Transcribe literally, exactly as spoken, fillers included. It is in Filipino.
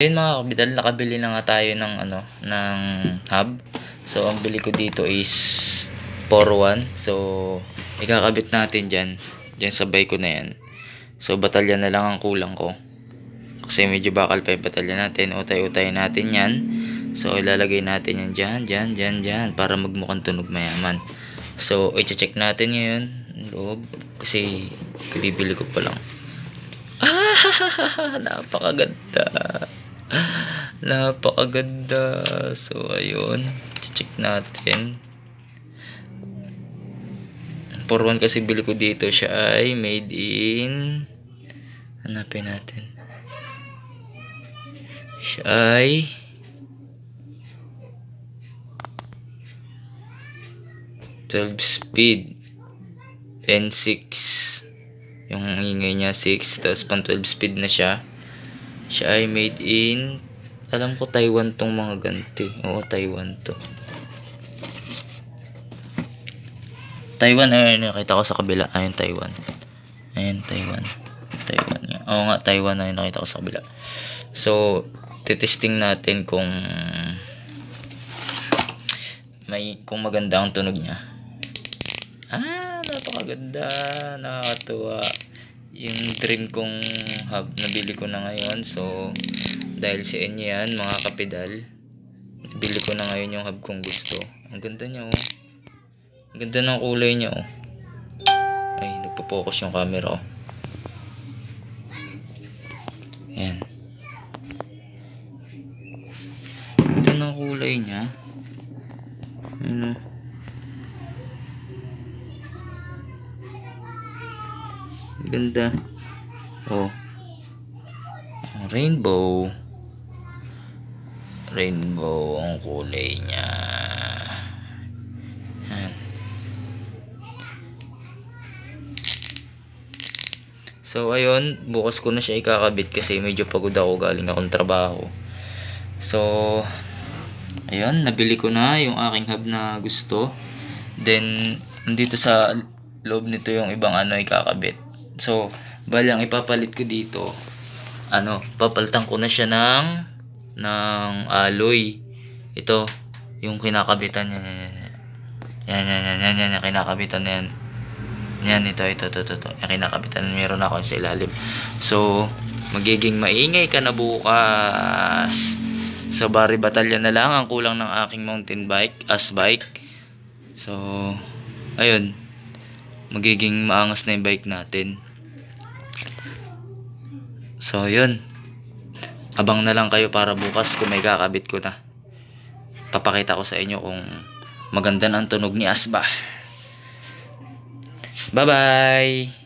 Ayun mga kabidal, nakabili na nga tayo ng ano, ng hub. So ang bili ko dito is four one. So ikakabit natin diyan. Diyan sa bike ko na yan. So batalya na lang ang kulang ko. Kasi medyo bakal pa yung batalya natin. Utay-utay natin yan. So ilalagay natin yan diyan, diyan, diyan, diyan para magmukhang tunog mayaman. So i-check natin ngayon loob kasi bibili ko pa lang. Ah, napakaganda. Napakaganda. So ayun, check natin. four one kasi bili ko dito, siya ay made in, hanapin natin, siya ay twelve speed and six, yung ingay niya six, tapos pang twelve speed na siya. Siya ay made in, alam ko Taiwan tong mga ganti. Oo, Taiwan to. Taiwan, ayun, nakita ko sa kabila. Ayun, Taiwan. Ayun, Taiwan. Taiwan. Oo nga, Taiwan na yun, nakita ko sa kabila. So, titesting natin kung may, kung maganda ang tunog niya. Ah, napakaganda. Nakakatuwa. Yung dream kong hub, nabili ko na ngayon. So dahil sa inyo yan mga kapidal, nabili ko na ngayon yung hub kong gusto. Ang ganda niya oh. Ang ganda ng kulay niya oh. Ay, nagpo-focus yung camera oh. Ayan. Ang ganda ng kulay niya. Ayan oh. Ganda. Oh. Rainbow. Rainbow ang kulay niya. Yan. So ayun, bukas ko na siya ikakabit kasi medyo pagod ako, galing akong trabaho. So ayun, nabili ko na yung aking hub na gusto. Then nandito sa loob nito yung ibang ano ikakabit. So, bali ang ipapalit ko dito, ano, papalitan ko na siya ng ng alloy. Ito, yung kinakabitan yan. Yan, yan, yan, yan, yan, yan kinakabitan na yan. Yan, ito, ito, ito, ito, ito. Yung kinakabitan, meron ako sa ilalim. So, magiging maingay ka na bukas. So, bari batalya na lang ang kulang ng aking mountain bike, as bike. So, ayun. Magiging maangas na yung bike natin. So yun, abang na lang kayo para bukas kung may kakabit ko na. Papakita ko sa inyo kung maganda na ang tunog ni Asba. Bye bye.